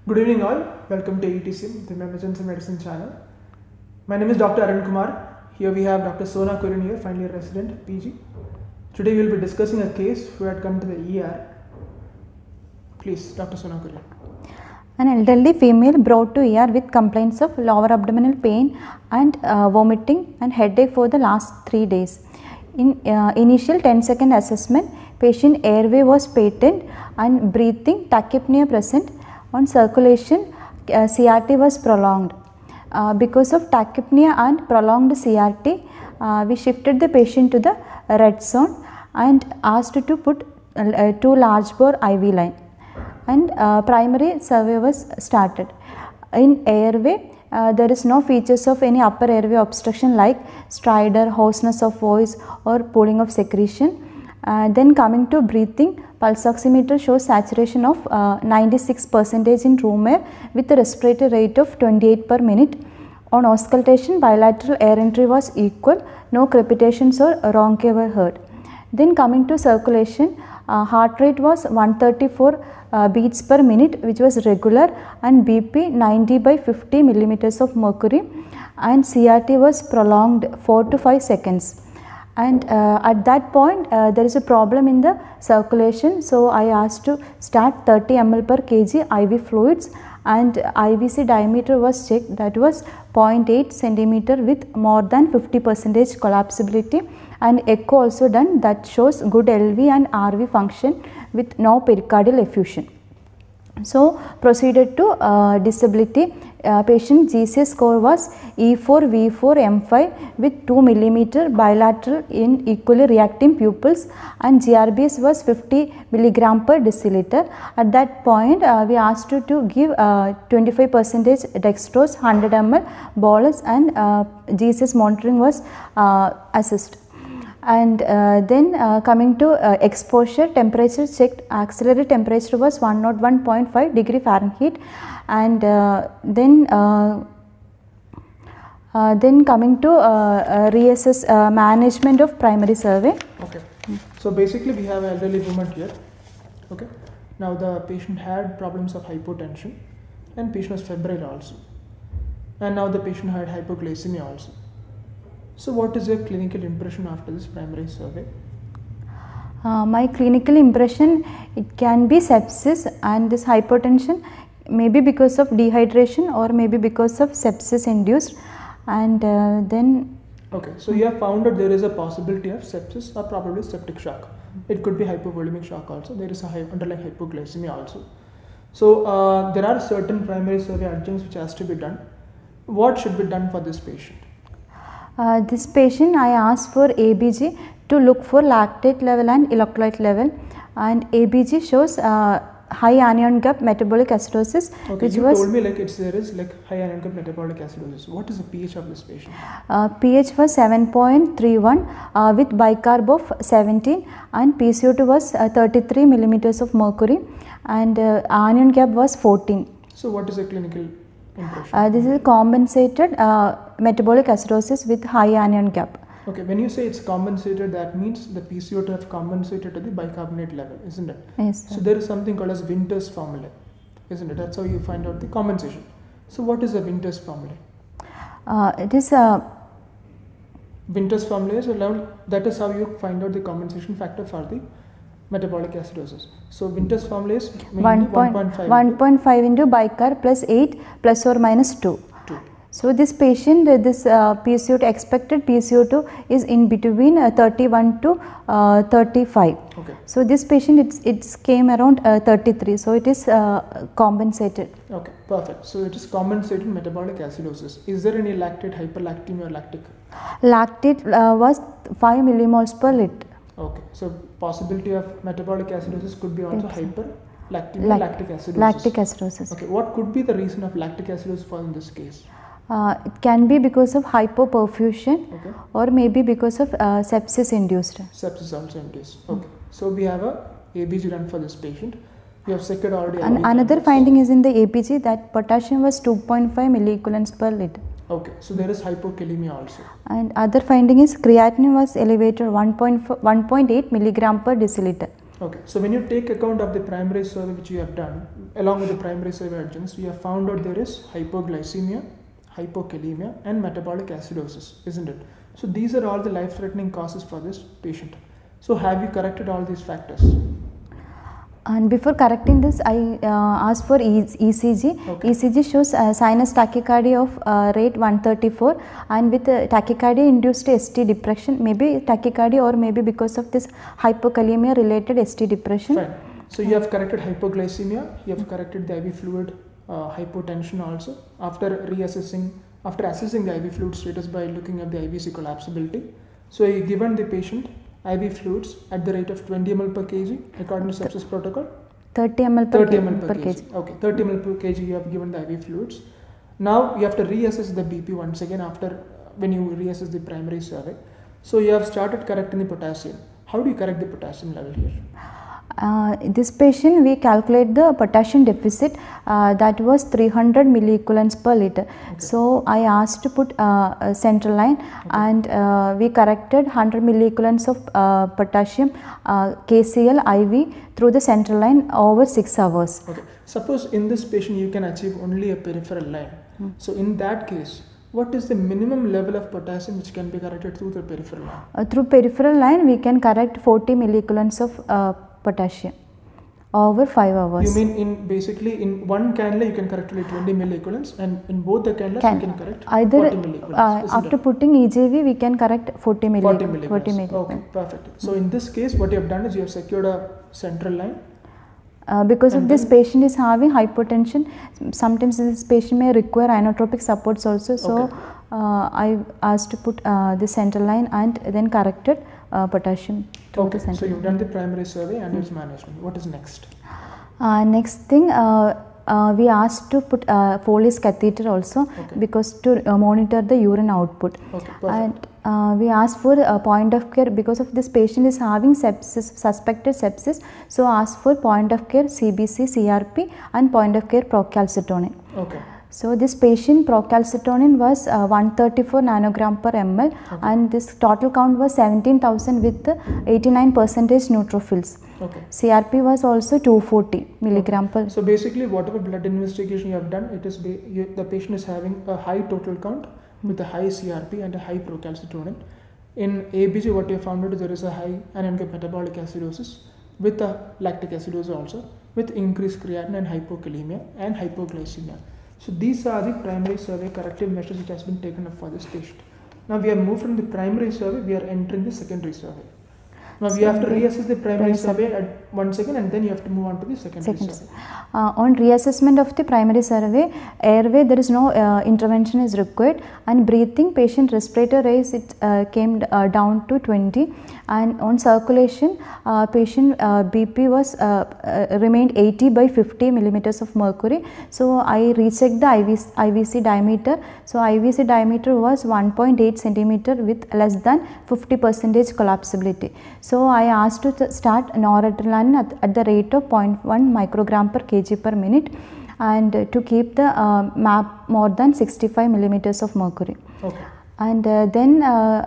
Good evening all, welcome to ETSIM, the Emergency Medicine channel. My name is Dr. Arun Kumar. Here we have Dr. Sona Kurin here, final year resident, PG. Today we will be discussing a case who had come to the ER. Please, Dr. Sona Kurin. An elderly female brought to ER with complaints of lower abdominal pain and vomiting and headache for the last 3 days. In initial 10-second assessment, patient airway was patent and breathing tachypnea present. On circulation, CRT was prolonged. Because of tachypnea and prolonged CRT, we shifted the patient to the red zone and asked to put 2 large bore IV line. And primary survey was started. In airway, there is no features of any upper airway obstruction like stridor, hoarseness of voice or pooling of secretion. Then coming to breathing, pulse oximeter shows saturation of 96% in room air with a respiratory rate of 28 per minute. On auscultation, bilateral air entry was equal, no crepitations or rhonchi were heard. Then coming to circulation, heart rate was 134 beats per minute, which was regular, and BP 90/50 millimeters of mercury, and CRT was prolonged 4 to 5 seconds. And at that point there is a problem in the circulation, so I asked to start 30 ml per kg IV fluids, and IVC diameter was checked, that was 0.8 centimeter with more than 50% collapsibility, and echo also done, that shows good LV and RV function with no pericardial effusion. So proceeded to disability. Patient GCS score was E4 V4 M5 with 2 mm bilateral in equally reacting pupils, and GRBS was 50 mg per deciliter. At that point we asked to give 25% dextrose 100 ml bolus, and GCS monitoring was assessed. And then coming to exposure, temperature checked, axillary temperature was 101.5 degree Fahrenheit, and then coming to reassess management of primary survey. Okay, so basically we have an elderly woman here. Okay, now the patient had problems of hypotension and patient was febrile also, and now the patient had hypoglycemia also. So what is your clinical impression after this primary survey? My clinical impression, it can be sepsis, and this hypotension maybe because of dehydration or maybe because of sepsis induced, and then. Okay, so you have found that there is a possibility of sepsis or probably septic shock. It could be hypovolemic shock also. There is a underlying hypoglycemia also. So there are certain primary survey adjuncts which has to be done. What should be done for this patient? This patient, I asked for ABG to look for lactate level and electrolyte level, and ABG shows high anion gap metabolic acidosis. Okay, which you was told me like there is like high anion gap metabolic acidosis. What is the pH of this patient? pH was 7.31 with bicarb of 17, and PCO2 was 33 millimeters of mercury, and anion gap was 14. So what is the clinical impression? This is compensated metabolic acidosis with high anion gap. Okay, when you say it's compensated, that means the PCO2 have compensated to the bicarbonate level, isn't it? Yes, sir. So there is something called as Winters formula, isn't it? That's how you find out the compensation. So what is the Winters formula? It is Winters formula is a level, that is how you find out the compensation factor for the metabolic acidosis. So Winters formula is 1.5 into bicarb plus 8 plus or minus 2. So this patient, this PCO2, expected PCO2 is in between 31 to 35. Okay. So this patient, it came around 33. So it is compensated. Okay, perfect. So it is compensated metabolic acidosis. Is there any lactate, hyperlactemia or lactic? Lactate was 5 millimoles per liter. Okay, so possibility of metabolic acidosis could be also hyperlactemia, lactic acidosis. Lactic acidosis. Okay, what could be the reason of lactic acidosis for in this case? It can be because of hypoperfusion, okay, or maybe because of sepsis induced. Sepsis also induced. Okay, so we have a ABG done for this patient. We have secured already. And another finding is in the ABG that potassium was 2.5 milliequivalents per liter. Okay, so there is hypokalemia also. And other finding is creatinine was elevated 1.8 milligram per deciliter. Okay, so when you take account of the primary survey which you have done, along with the primary survey adjuncts, we have found out there is hypoglycemia, hypokalemia, and metabolic acidosis, isn't it? So these are all the life-threatening causes for this patient. So have you corrected all these factors? And before correcting this, I asked for ECG. Okay. ECG shows sinus tachycardia of rate 134, and with tachycardia induced ST depression, maybe tachycardia or maybe because of this hypokalemia related ST depression. Fine. So you have corrected hypoglycemia, you have corrected the IV fluid hypotension also after assessing the IV fluid status by looking at the IVC collapsibility. So you given the patient IV fluids at the rate of 20 ml per kg according to sepsis protocol. 30 ml per 30 ml per kg. kg. Okay, 30 ml per kg you have given the IV fluids. Now you have to reassess the BP once again after when you reassess the primary survey. So you have started correcting the potassium. How do you correct the potassium level here? This patient, we calculate the potassium deficit that was 300 milliequivalents per liter. Okay. So I asked to put a central line, Okay. and we corrected 100 milliequivalents of potassium KCl IV through the central line over 6 hours. Okay. Suppose in this patient you can achieve only a peripheral line. So in that case, what is the minimum level of potassium which can be corrected through the peripheral line? Through peripheral line, we can correct 40 milliequivalents of potassium over 5 hours. You mean in basically in one cannula you can correct only 20 milliequivalents, and in both the cannulas you can correct either 40 milliequivalents. after putting EJV we can correct 40 milliequivalents. 40 milliequivalents. Okay, perfect. So in this case what you have done is you have secured a central line. Because And of this then- patient is having hypertension, sometimes this patient may require inotropic supports also. So Okay. I asked to put the central line and then corrected potassium to the Okay, so central you've done the primary survey and its management. What is next? Next thing, we asked to put Foley's catheter also, Okay. because to monitor the urine output. Okay, perfect. And we asked for a point of care because of this patient is having sepsis, suspected sepsis. So asked for point of care CBC, CRP, and point of care procalcitonin. Okay. So this patient procalcitonin was 134 nanogram per ml, Okay. and this total count was 17,000 with 89% neutrophils. Okay. CRP was also 240 milligram per. So basically whatever blood investigation you have done, it is the patient is having a high total count with a high CRP and a high procalcitonin. In ABG what you have found out is there is a high anemic metabolic acidosis with a lactic acidosis also, with increased creatinine and hypokalemia and hypoglycemia. So these are the primary survey corrective measures which has been taken up for this patient. Now we have moved from the primary survey, we are entering the secondary survey. Now we have to reassess the primary survey at once again, and then you have to move on to the secondary survey. On reassessment of the primary survey, airway there is no intervention is required, and breathing patient respirator rate it came down to 20, and on circulation patient BP was remained 80 by 50 millimeters of mercury. So I rechecked the IVC diameter. So IVC diameter was 1.8 centimeter with less than 50% collapsibility. So I asked to start noradrenaline at the rate of 0.1 microgram per kg per minute, and to keep the MAP more than 65 millimeters of mercury. Okay. And then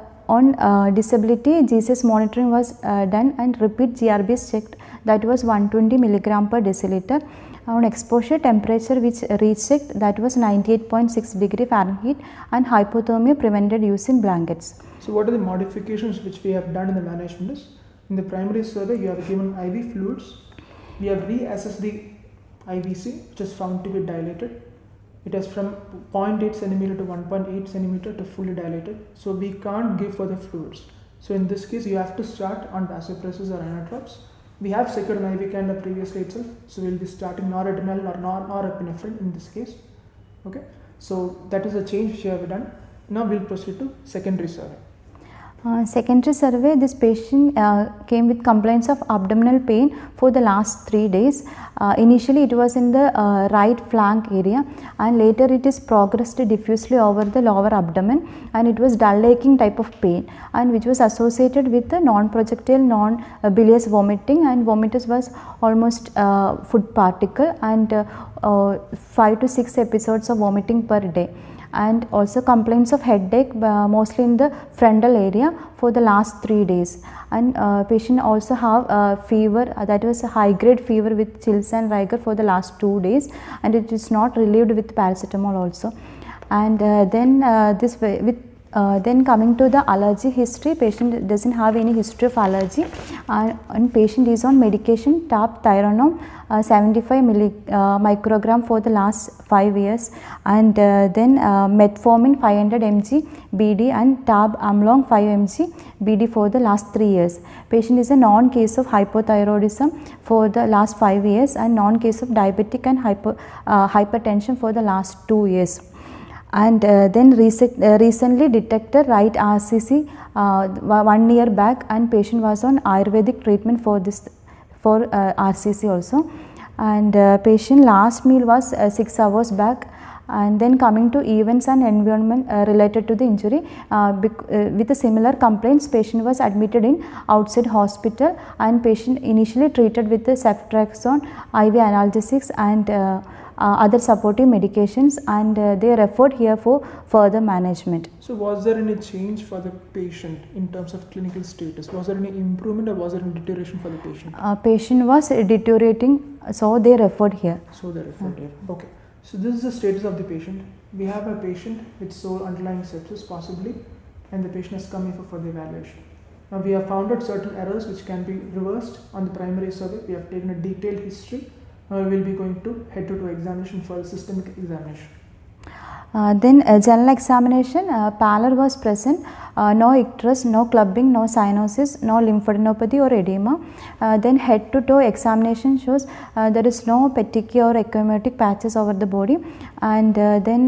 on disability, GCS monitoring was done, and repeat GRBs checked, that was 120 milligram per deciliter. On exposure temperature which rechecked, that was 98.6 degree Fahrenheit, and hypothermia prevented using blankets. So what are the modifications which we have done in the management is, in the primary survey you have given IV fluids, we have reassessed the IVC which is found to be dilated. It is from 0.8 centimeter to 1.8 centimeter to fully dilated. So we can't give further fluids. So in this case you have to start on vasopressors or inotropes. We have secured an IV cannula previously itself, so we will be starting noradrenaline or norepinephrine in this case. Okay, so that is a change which we have done. Now we will proceed to secondary survey. Secondary survey, this patient came with complaints of abdominal pain for the last 3 days. Initially it was in the right flank area, and later it is progressed diffusely over the lower abdomen, and it was dull aching type of pain, and which was associated with the non-projectile non-bilious vomiting, and vomitus was almost food particle, and 5 to 6 episodes of vomiting per day, and also complaints of headache mostly in the frontal area for the last 3 days, and patient also have fever, that was a high grade fever with chills and rigor for the last 2 days, and it is not relieved with paracetamol also. And then coming to the allergy history, patient doesn't have any history of allergy, and patient is on medication TAP Tyranome 75 microgram for the last 5 years, and then metformin 500 mg BD and TAB Amlong 5 mg BD for the last 3 years. Patient is a non-case of hypothyroidism for the last 5 years and non-case of diabetic and hypertension for the last 2 years. And then recently detected right RCC 1 year back, and patient was on Ayurvedic treatment for this RCC also, and patient last meal was 6 hours back. And then coming to events and environment related to the injury, with a similar complaints, patient was admitted in outside hospital, and patient initially treated with the ceftriaxone, IV analgesics and other supportive medications, and they referred here for further management. So was there any change for the patient in terms of clinical status? Was there any improvement or was there any deterioration for the patient? Patient was deteriorating, so they referred here. So they referred here. Okay. So this is the status of the patient. We have a patient with sole underlying sepsis possibly, and the patient has come in for further evaluation. Now we have found out certain errors which can be reversed on the primary survey. We have taken a detailed history. Now we will be going to head-to-toe examination for the systemic examination. Then general examination, pallor was present, no icterus, no clubbing, no cyanosis, no lymphadenopathy or edema. Then head-to-toe examination shows there is no petechiae or ecchymotic patches over the body, and then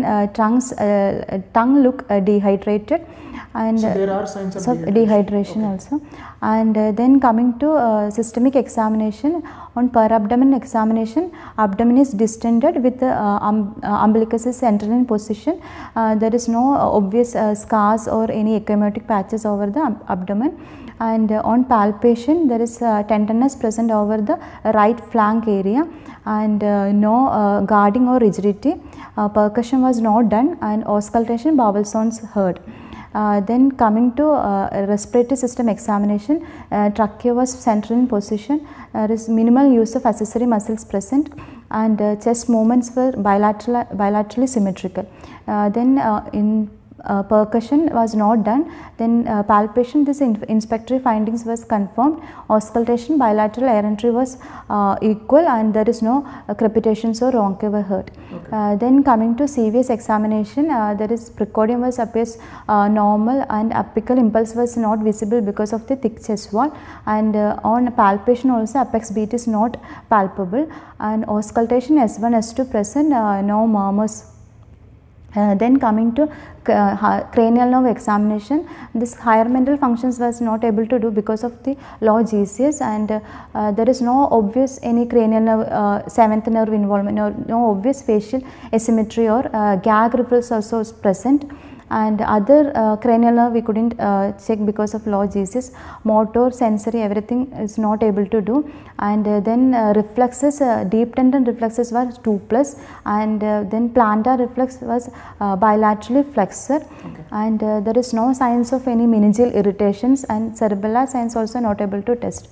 tongue look dehydrated, and so there are signs of dehydration okay. Also. And then coming to systemic examination, on per abdomen examination, abdomen is distended with the umbilicus is central in position. There is no obvious scars or any ecchymotic patches over the abdomen. And on palpation, there is tenderness present over the right flank area, and no guarding or rigidity. Percussion was not done, and auscultation, bowel sounds heard. Then coming to respiratory system examination, trachea was central in position. There is minimal use of accessory muscles present, and chest movements were bilaterally symmetrical. Then in percussion was not done. Then palpation, this inspectory findings was confirmed. Auscultation, bilateral air entry was equal, and there is no crepitations or ronchi were heard. Okay. Then coming to CVS examination, there is precordium was appears normal, and apical impulse was not visible because of the thick chest wall, and on palpation also apex beat is not palpable, and auscultation S1 S2 present, no murmurs. Then coming to cranial nerve examination, this higher mental functions was not able to do because of the low GCS, and there is no obvious any cranial nerve, 7th nerve involvement, or no obvious facial asymmetry or gag reflex also is present. And other cranial nerve we couldn't check because of low GCS. Motor, sensory, everything is not able to do. And then reflexes, deep tendon reflexes were 2+, and then plantar reflex was bilaterally flexor. Okay. And there is no signs of any meningeal irritations, and cerebellar signs also not able to test.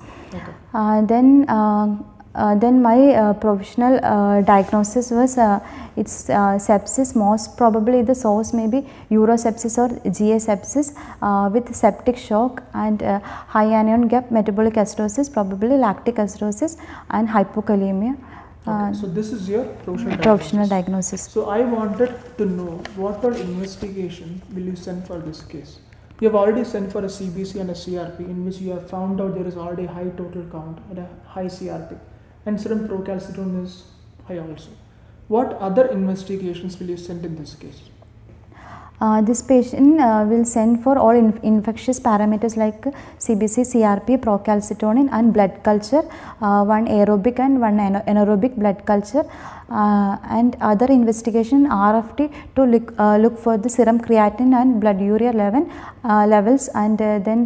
Okay. Then my provisional diagnosis was it's sepsis. Most probably the source may be urosepsis or GA sepsis with septic shock and high anion gap metabolic acidosis, probably lactic acidosis and hypokalemia. Okay, so this is your provisional diagnosis. So I wanted to know what all investigation will you send for this case? You have already sent for a CBC and a CRP, in which you have found out there is already high total count and a high CRP, and serum procalcitonin is high also. What other investigations will you send in this case? This patient will send for all infectious parameters like CBC, CRP, procalcitonin and blood culture, one aerobic and one anaerobic blood culture, and other investigation RFT to look for the serum creatinine and blood urea levels, and then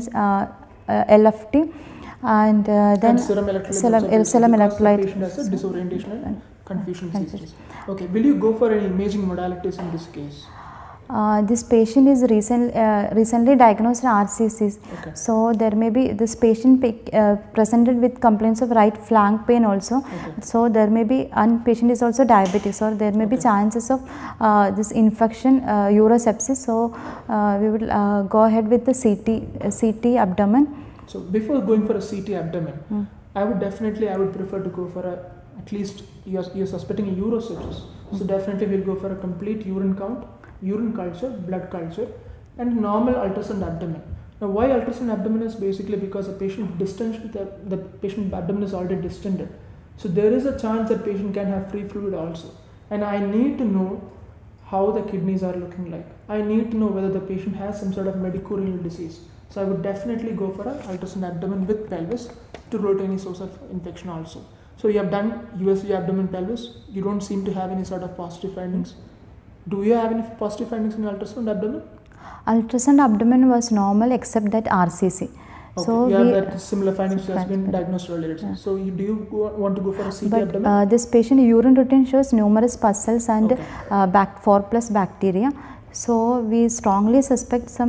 LFT, and then serum electrolyte. Serum electrolyte. Patient has a disorientation and Confusion CCTs. Okay, will you go for any imaging modalities in this case? This patient is recently diagnosed RCCs. Okay. So there may be this patient presented with complaints of right flank pain also. Okay. So there may be, and patient is also diabetic, so there may be chances of this infection, urosepsis. So we will go ahead with the CT abdomen. So before going for a CT abdomen, I would prefer to go for at least you're suspecting a urosepsis. So definitely we'll go for a complete urine count, urine culture, blood culture, and normal ultrasound abdomen. Now, why ultrasound abdomen is basically because the patient the patient abdomen is already distended. So there is a chance that patient can have free fluid also. And I need to know how the kidneys are looking like. I need to know whether the patient has some sort of medicorenal disease. So I would definitely go for an ultrasound abdomen with pelvis to rule out any source of infection also. So you have done USG abdomen pelvis. You don't seem to have any sort of positive findings. Do you have any positive findings in ultrasound abdomen? Ultrasound abdomen was normal except that RCC. Okay. So you have that similar findings has been diagnosed earlier. Yeah. So do you want to go for a CT abdomen? This patient urine routine shows numerous pus cells and 4+ bacteria. So we strongly suspect some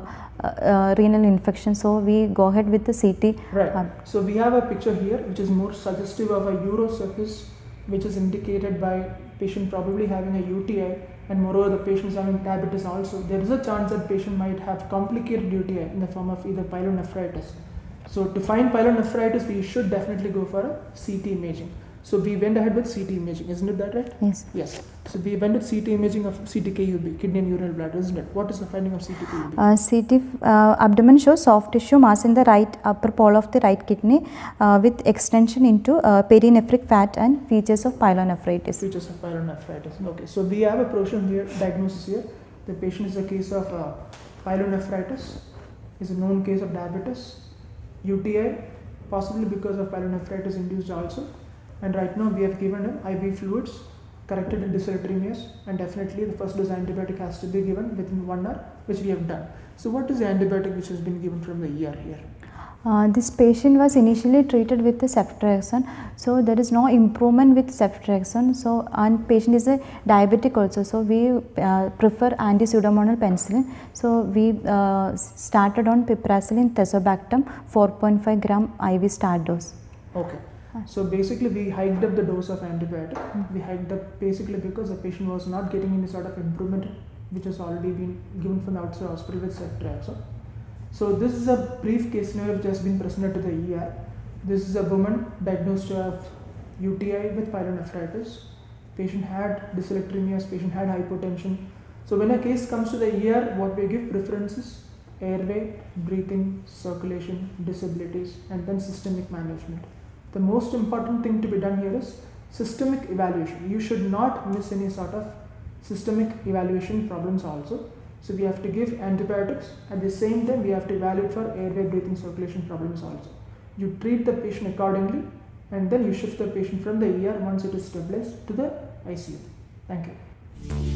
renal infection. So we go ahead with the CT. Right. So we have a picture here which is more suggestive of a urosepsis, which is indicated by patient probably having a UTI, and moreover the patient is having diabetes also. There is a chance that patient might have complicated UTI in the form of either pyelonephritis. So to find pyelonephritis, we should definitely go for a CT imaging. So we went ahead with CT imaging, isn't it that right? Yes. Yes. So we went with CT imaging of CTKUB, kidney and urinary bladder, isn't it? What is the finding of CTKUB? CT abdomen shows soft tissue mass in the right upper pole of the right kidney with extension into perinephric fat and features of pyelonephritis. Features of pyelonephritis. Okay. So we have a portion here, diagnosis here. The patient is a case of pyelonephritis, is a known case of diabetes, UTI, possibly because of pyelonephritis induced also. And right now we have given him IV fluids, corrected dyslipidemias, and definitely the first dose antibiotic has to be given within 1 hour, which we have done. So what is the antibiotic which has been given from the ER here? This patient was initially treated with the ceftriaxone. So there is no improvement with ceftriaxone. So and patient is a diabetic also. So we prefer anti-pseudomonal penicillin. So we started on piperacillin tazobactam 4.5 gram IV start dose. Okay. So basically we hiked up the dose of antibiotic. We hiked up basically because the patient was not getting any sort of improvement which has already been given from the outside hospital with ceftriaxone. So this is a brief case scenario which has been presented to the ER. This is a woman diagnosed to have UTI with pyelonephritis. Patient had dyslipidemias, patient had hypotension. So when a case comes to the ER, what we give preference is airway, breathing, circulation, disabilities, and then systemic management. The most important thing to be done here is systemic evaluation. You should not miss any sort of systemic evaluation problems also. So we have to give antibiotics. At the same time, we have to evaluate for airway, breathing, circulation problems also. You treat the patient accordingly, and then you shift the patient from the ER once it is stabilized to the ICU. Thank you.